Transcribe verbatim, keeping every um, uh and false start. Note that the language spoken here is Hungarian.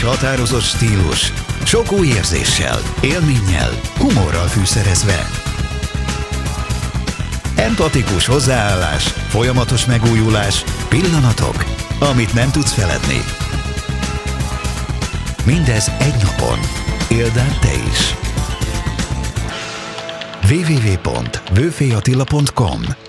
határozott stílus, sok új érzéssel, élménnyel, humorral fűszerezve. Empatikus hozzáállás, folyamatos megújulás, pillanatok, amit nem tudsz feledni. Mindez egy napon. Éld át te is. double-u double-u double-u pont bőféattila pont com